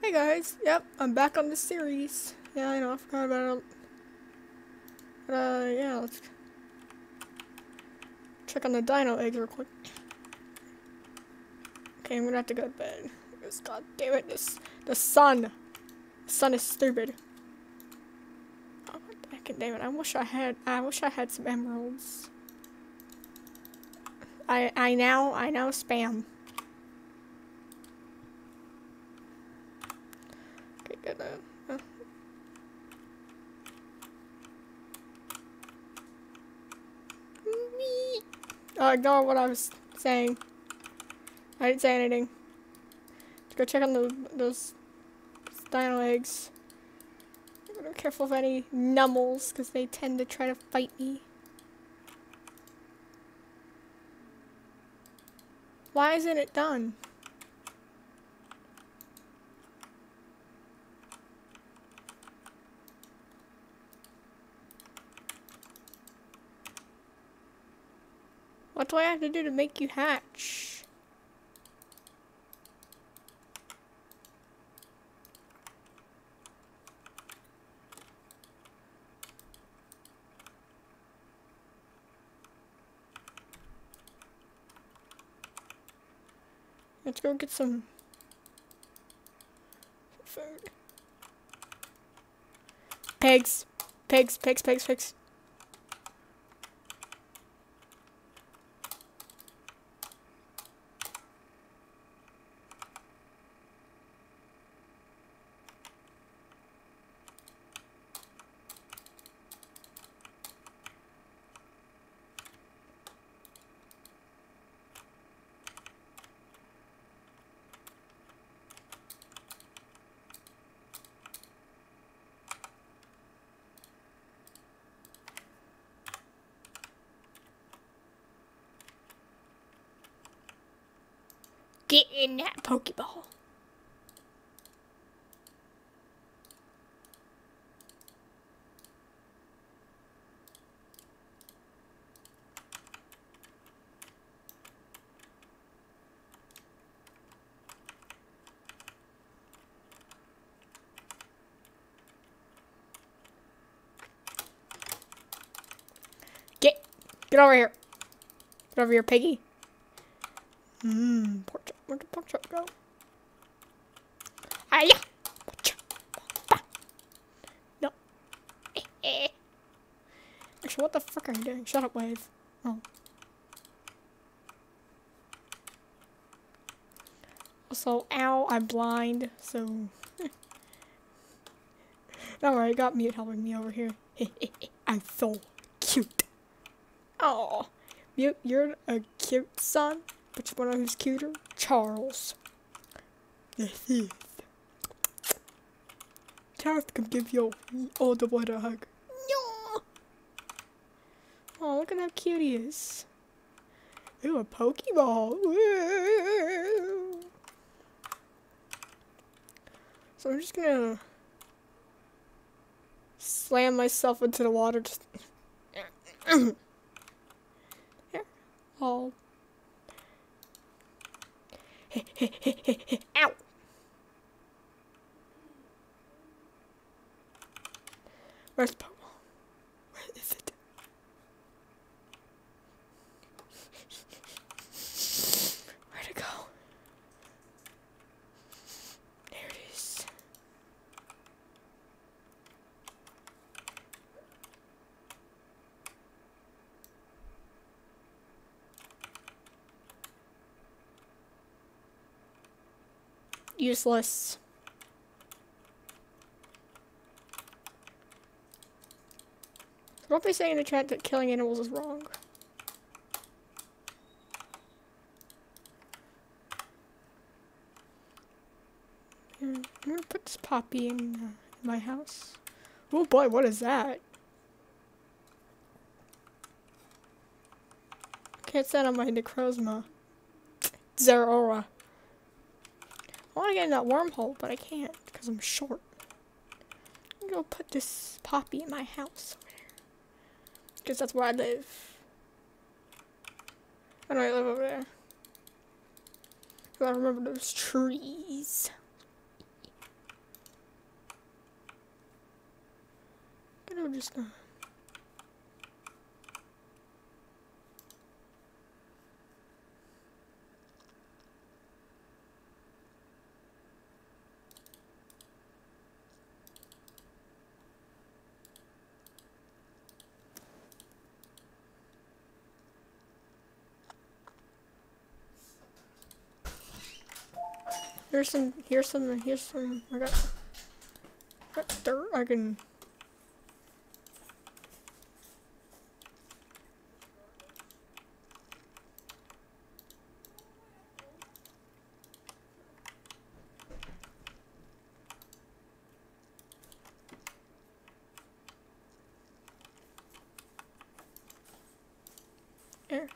Hey guys, yep, I'm back on this series. Yeah, I know, I forgot about it. But, yeah, let's check on the dino eggs real quick. Okay, I'm gonna have to go to bed. Because, god damn it, the sun is stupid. Oh, damn it, I wish I had some emeralds. I now spam. Okay, good. Ignore what I was saying. I didn't say anything. Let's go check on those dino eggs. I'm careful of any nummels, because they tend to try to fight me. Why isn't it done? What do I have to do to make you hatch? Let's go get some food. Pigs. Pigs. Get in that Pokeball. Get over here. Get over here, piggy. Pork chop. Where'd the pork chop go? Hiya! No. Actually, what the fuck are you doing? Shut up, Wave. Oh. Also, ow, I'm blind, so... Don't worry, I got Mute helping me over here. I'm so cute. Oh, Mute, you're a cute son, but you wanna know who's cuter? Charles. The thief. Charles can give your older boy a hug. No. Oh, look at how cute he is. Ooh, a Pokeball. Woo. So I'm just gonna slam myself into the water. Just here. Oh. Ow. Where's the Pokeball? Where is it? Where'd it go? There it is. Useless. Don't they say in the chat that killing animals is wrong? I'm gonna put this poppy in my house. Oh boy, what is that? Can't stand on my Necrozma. Zeraora. I want to get in that wormhole, but I can't because I'm short. I'm gonna put this poppy in my house over there. Because that's where I live. I know I live over there. I remember those trees. just gonna. Here's some, I got dirt, I can... There.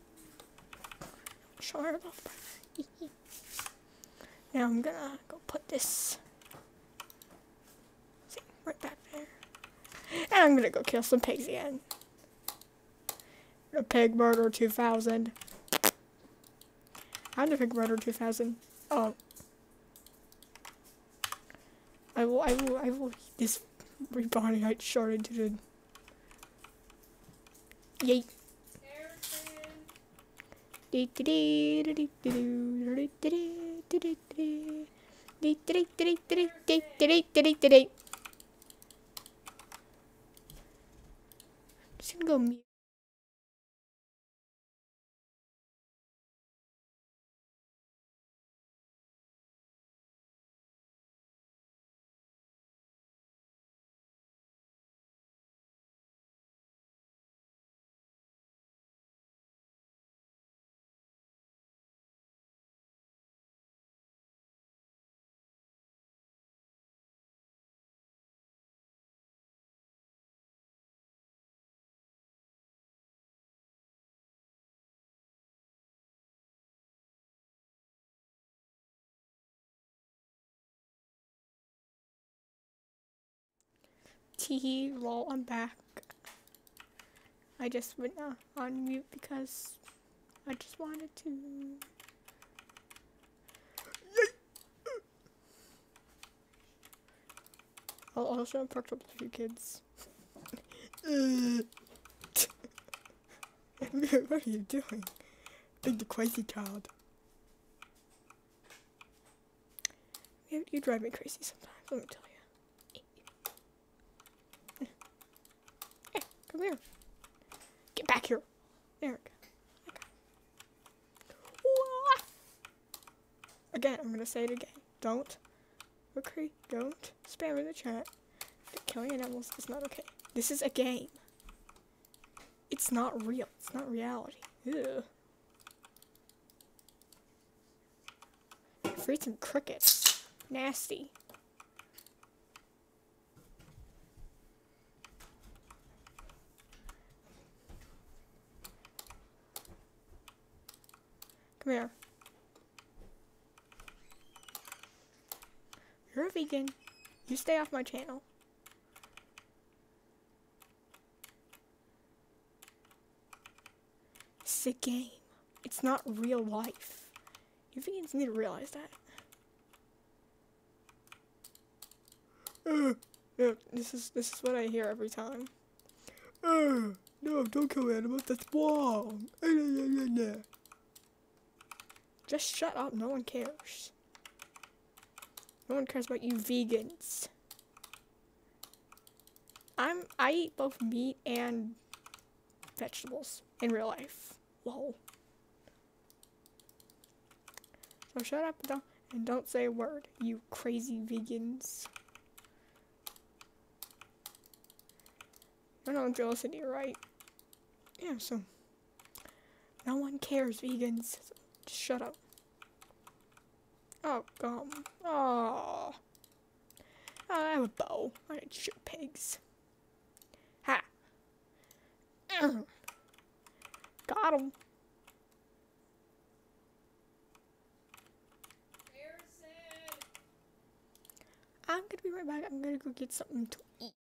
Show her off. Now I'm gonna go put this thing right back there. And I'm gonna go kill some pigs again. The Pig Murder 2000. I'm the Pig Murder 2000. Oh. I will this rebondite shard into the... Yay. Just gonna go mute. Teehee, lol, I'm back. I just went on mute because I just wanted to. I'll also perked up a few kids. What are you doing? Big the crazy child. You drive me crazy sometimes, let me tell you. Hey, come here. Get back here. There we go. Okay. Again, I'm gonna say it again. Don't spam in the chat that killing animals is not okay. This is a game. It's not real. It's not reality. Ew. Freaking crickets. Nasty. Come here. You're a vegan. You stay off my channel. It's a game. It's not real life. You vegans need to realize that. Yeah, this is what I hear every time. No, don't kill animals. That's wrong. Just shut up. No one cares. No one cares about you vegans. I eat both meat and vegetables in real life. Lol. So shut up and don't say a word, you crazy vegans. I know I'm jealous of you, right? Yeah, so no one cares, vegans. So just shut up. Oh, oh. I have a bow. I can shoot pigs. Ha! Got him. I'm gonna be right back. I'm gonna go get something to eat.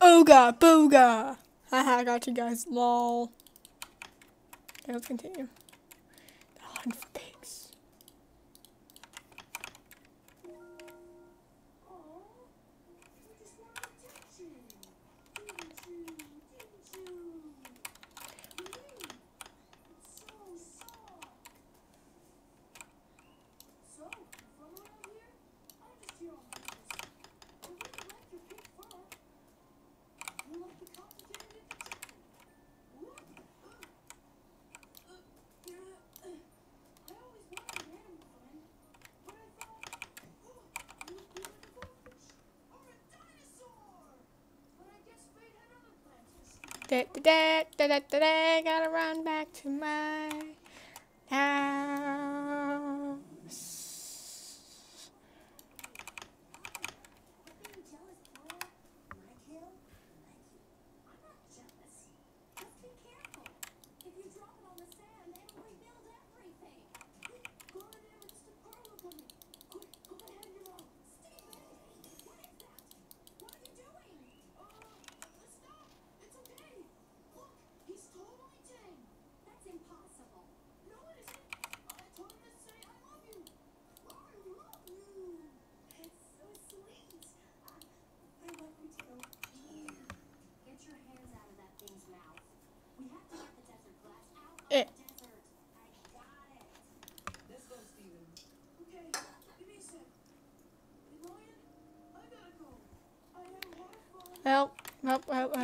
Ooga booga! Haha, I got you guys. Lol. Okay, let's continue. The hunt for pigs. Gotta run back to my house. Eh. Help, help, help, help,